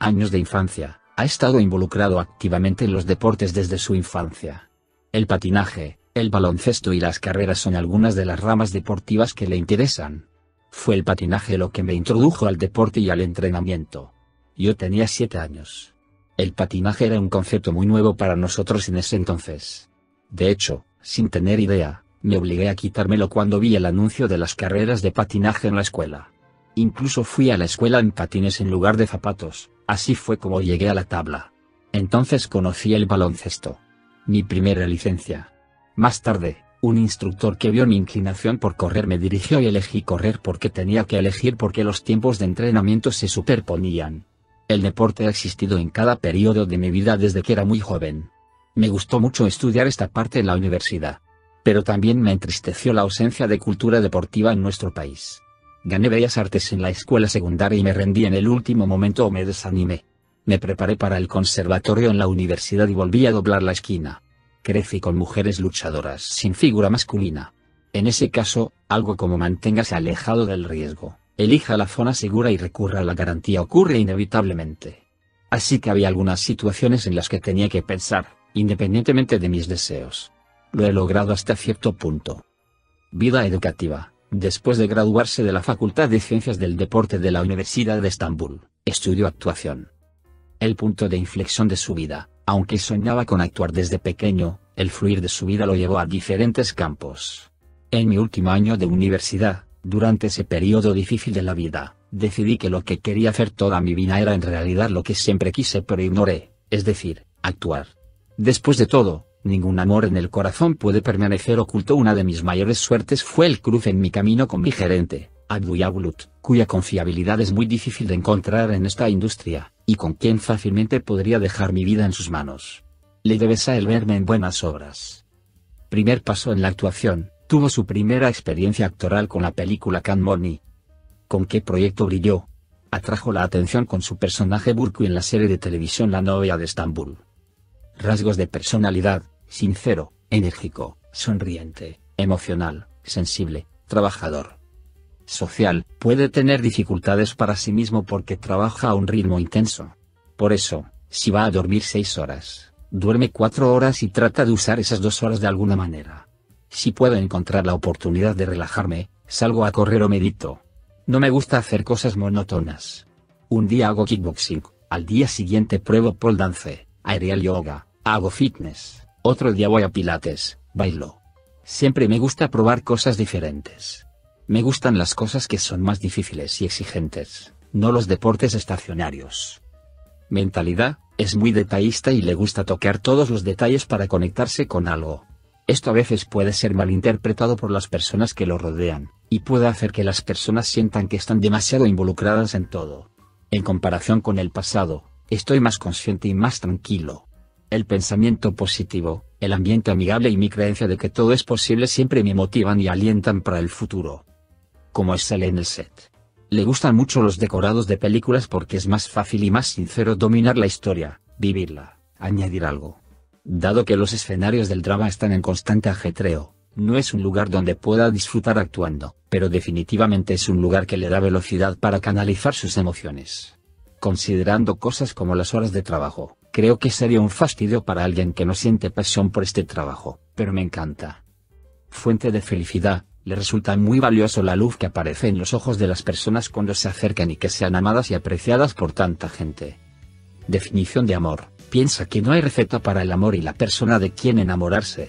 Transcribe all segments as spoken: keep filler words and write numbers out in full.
años de infancia, ha estado involucrado activamente en los deportes desde su infancia. El patinaje, el baloncesto y las carreras son algunas de las ramas deportivas que le interesan. Fue el patinaje lo que me introdujo al deporte y al entrenamiento. Yo tenía siete años. El patinaje era un concepto muy nuevo para nosotros en ese entonces. De hecho, sin tener idea, me obligué a quitármelo cuando vi el anuncio de las carreras de patinaje en la escuela. Incluso fui a la escuela en patines en lugar de zapatos, así fue como llegué a la tabla. Entonces conocí el baloncesto. Mi primera licencia. Más tarde, un instructor que vio mi inclinación por correr me dirigió y elegí correr porque tenía que elegir porque los tiempos de entrenamiento se superponían. El deporte ha existido en cada periodo de mi vida desde que era muy joven. Me gustó mucho estudiar esta parte en la universidad. Pero también me entristeció la ausencia de cultura deportiva en nuestro país. Gané Bellas Artes en la escuela secundaria y me rendí en el último momento o me desanimé. Me preparé para el conservatorio en la universidad y volví a doblar la esquina. Crecí con mujeres luchadoras sin figura masculina. En ese caso, algo como manténgase alejado del riesgo, elija la zona segura y recurra a la garantía ocurre inevitablemente. Así que había algunas situaciones en las que tenía que pensar, independientemente de mis deseos. Lo he logrado hasta cierto punto. Vida educativa. Después de graduarse de la Facultad de Ciencias del Deporte de la Universidad de Estambul, estudió actuación. El punto de inflexión de su vida, aunque soñaba con actuar desde pequeño, el fluir de su vida lo llevó a diferentes campos. En mi último año de universidad, durante ese periodo difícil de la vida, decidí que lo que quería hacer toda mi vida era en realidad lo que siempre quise pero ignoré, es decir, actuar. Después de todo, ningún amor en el corazón puede permanecer oculto. Una de mis mayores suertes fue el cruce en mi camino con mi gerente, Abdullah Bulut, cuya confiabilidad es muy difícil de encontrar en esta industria, y con quien fácilmente podría dejar mi vida en sus manos. Le debes a él verme en buenas obras. Primer paso en la actuación, tuvo su primera experiencia actoral con la película Can Money. ¿Con qué proyecto brilló? Atrajo la atención con su personaje Burcu en la serie de televisión La novia de Estambul. Rasgos de personalidad: sincero, enérgico, sonriente, emocional, sensible, trabajador. Social, puede tener dificultades para sí mismo porque trabaja a un ritmo intenso. Por eso, si va a dormir seis horas, duerme cuatro horas y trata de usar esas dos horas de alguna manera. Si puedo encontrar la oportunidad de relajarme, salgo a correr o medito. No me gusta hacer cosas monótonas. Un día hago kickboxing, al día siguiente pruebo pole dance, aerial yoga, hago fitness, otro día voy a pilates, bailo. Siempre me gusta probar cosas diferentes. Me gustan las cosas que son más difíciles y exigentes, no los deportes estacionarios. Mentalidad: es muy detallista y le gusta tocar todos los detalles para conectarse con algo. Esto a veces puede ser malinterpretado por las personas que lo rodean, y puede hacer que las personas sientan que están demasiado involucradas en todo. En comparación con el pasado, estoy más consciente y más tranquilo. El pensamiento positivo, el ambiente amigable y mi creencia de que todo es posible siempre me motivan y alientan para el futuro. Como es él en el set. Le gustan mucho los decorados de películas porque es más fácil y más sincero dominar la historia, vivirla, añadir algo. Dado que los escenarios del drama están en constante ajetreo, no es un lugar donde pueda disfrutar actuando, pero definitivamente es un lugar que le da velocidad para canalizar sus emociones. Considerando cosas como las horas de trabajo, creo que sería un fastidio para alguien que no siente pasión por este trabajo, pero me encanta. Fuente de felicidad: le resulta muy valioso la luz que aparece en los ojos de las personas cuando se acercan y que sean amadas y apreciadas por tanta gente. Definición de amor: piensa que no hay receta para el amor y la persona de quien enamorarse.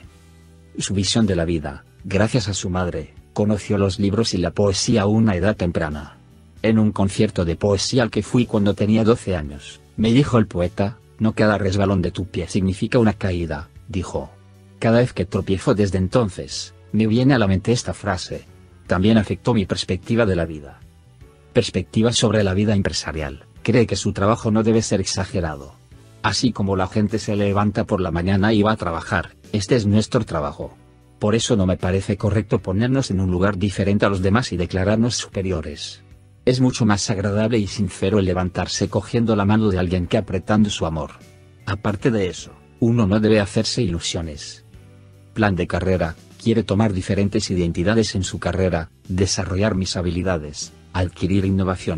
Su visión de la vida: gracias a su madre, conoció los libros y la poesía a una edad temprana. En un concierto de poesía al que fui cuando tenía doce años, me dijo el poeta: no cada resbalón de tu pie significa una caída, dijo. Cada vez que tropiezo desde entonces, me viene a la mente esta frase. También afectó mi perspectiva de la vida. Perspectiva sobre la vida empresarial: cree que su trabajo no debe ser exagerado. Así como la gente se levanta por la mañana y va a trabajar, este es nuestro trabajo. Por eso no me parece correcto ponernos en un lugar diferente a los demás y declararnos superiores. Es mucho más agradable y sincero el levantarse cogiendo la mano de alguien que apretando su amor. Aparte de eso, uno no debe hacerse ilusiones. Plan de carrera: quiere tomar diferentes identidades en su carrera, desarrollar mis habilidades, adquirir innovaciones,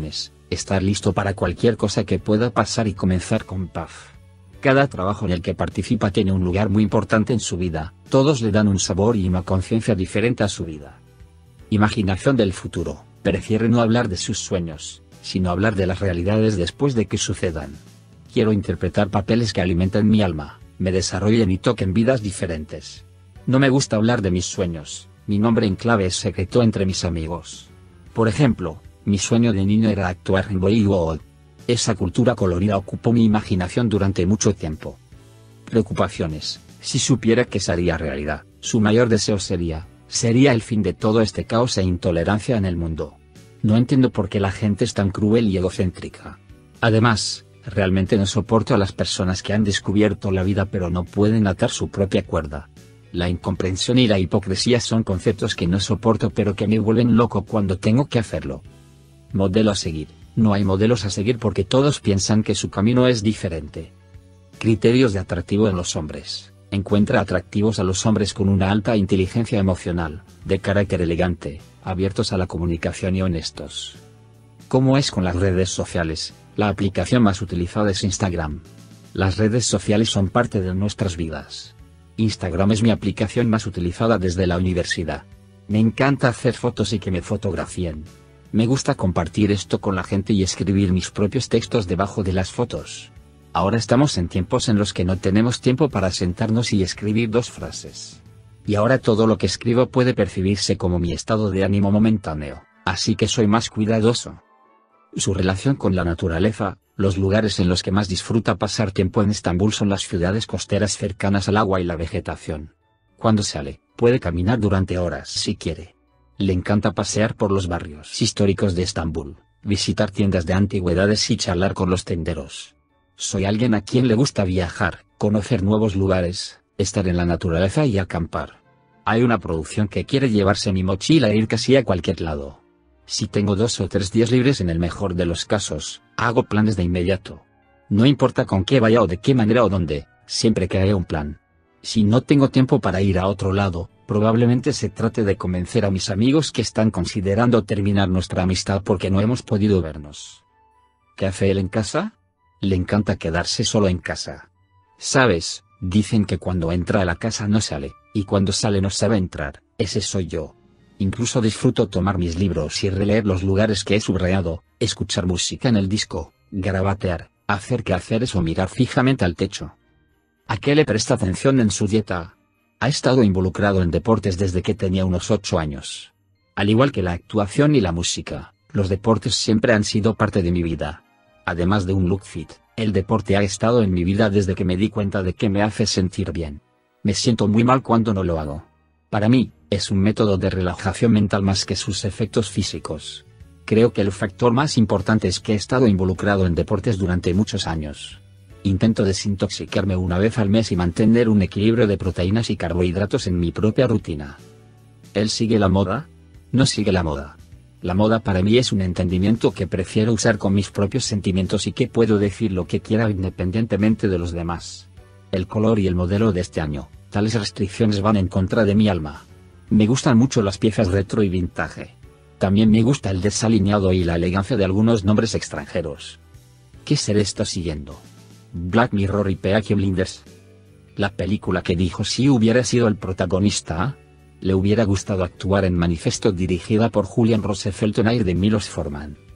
Estar listo para cualquier cosa que pueda pasar y comenzar con paz. Cada trabajo en el que participa tiene un lugar muy importante en su vida, todos le dan un sabor y una conciencia diferente a su vida. Imaginación del futuro, prefiere no hablar de sus sueños, sino hablar de las realidades después de que sucedan. Quiero interpretar papeles que alimenten mi alma, me desarrollen y toquen vidas diferentes. No me gusta hablar de mis sueños, mi nombre en clave es secreto entre mis amigos. Por ejemplo, mi sueño de niño era actuar en Bollywood. Esa cultura colorida ocupó mi imaginación durante mucho tiempo. Preocupaciones, si supiera que sería realidad, su mayor deseo sería, sería el fin de todo este caos e intolerancia en el mundo. No entiendo por qué la gente es tan cruel y egocéntrica. Además, realmente no soporto a las personas que han descubierto la vida pero no pueden atar su propia cuerda. La incomprensión y la hipocresía son conceptos que no soporto pero que me vuelven loco cuando tengo que hacerlo. Modelo a seguir. No hay modelos a seguir porque todos piensan que su camino es diferente. Criterios de atractivo en los hombres. Encuentra atractivos a los hombres con una alta inteligencia emocional, de carácter elegante, abiertos a la comunicación y honestos. ¿Cómo es con las redes sociales? La aplicación más utilizada es Instagram. Las redes sociales son parte de nuestras vidas. Instagram es mi aplicación más utilizada desde la universidad. Me encanta hacer fotos y que me fotografíen. Me gusta compartir esto con la gente y escribir mis propios textos debajo de las fotos. Ahora estamos en tiempos en los que no tenemos tiempo para sentarnos y escribir dos frases. Y ahora todo lo que escribo puede percibirse como mi estado de ánimo momentáneo, así que soy más cuidadoso. Su relación con la naturaleza. Los lugares en los que más disfruta pasar tiempo en Estambul son las ciudades costeras cercanas al agua y la vegetación. Cuando sale, puede caminar durante horas si quiere. Le encanta pasear por los barrios históricos de Estambul, visitar tiendas de antigüedades y charlar con los tenderos. Soy alguien a quien le gusta viajar, conocer nuevos lugares, estar en la naturaleza y acampar. Hay una producción que quiere llevarse mi mochila e ir casi a cualquier lado. Si tengo dos o tres días libres en el mejor de los casos, hago planes de inmediato. No importa con qué vaya o de qué manera o dónde, siempre que haya un plan. Si no tengo tiempo para ir a otro lado, probablemente se trate de convencer a mis amigos que están considerando terminar nuestra amistad porque no hemos podido vernos. ¿Qué hace él en casa? Le encanta quedarse solo en casa. ¿Sabes? Dicen que cuando entra a la casa no sale, y cuando sale no sabe entrar. Ese soy yo. Incluso disfruto tomar mis libros y releer los lugares que he subrayado, escuchar música en el disco, garabatear, hacer quehaceres o mirar fijamente al techo. ¿A qué le presta atención en su dieta? Ha estado involucrado en deportes desde que tenía unos ocho años. Al igual que la actuación y la música, los deportes siempre han sido parte de mi vida. Además de un look fit, el deporte ha estado en mi vida desde que me di cuenta de que me hace sentir bien. Me siento muy mal cuando no lo hago. Para mí, es un método de relajación mental más que sus efectos físicos. Creo que el factor más importante es que he estado involucrado en deportes durante muchos años. Intento desintoxicarme una vez al mes y mantener un equilibrio de proteínas y carbohidratos en mi propia rutina. ¿Él sigue la moda? No sigue la moda. La moda para mí es un entendimiento que prefiero usar con mis propios sentimientos y que puedo decir lo que quiera independientemente de los demás. El color y el modelo de este año, tales restricciones van en contra de mi alma. Me gustan mucho las piezas retro y vintage. También me gusta el desalineado y la elegancia de algunos nombres extranjeros. ¿Qué serie está siguiendo? Black Mirror y Peaky Blinders. La película que dijo si hubiera sido el protagonista. Le hubiera gustado actuar en Manifesto dirigida por Julian Rosefelton de Milos Forman.